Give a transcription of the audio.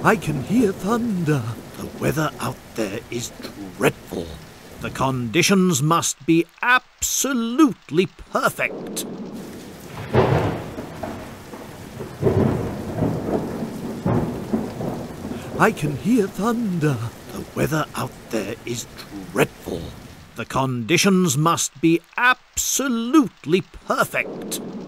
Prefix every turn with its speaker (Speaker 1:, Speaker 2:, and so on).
Speaker 1: I can hear thunder. The weather out there is dreadful. The conditions must be absolutely perfect. I can hear thunder. The weather out there is dreadful. The conditions must be absolutely perfect.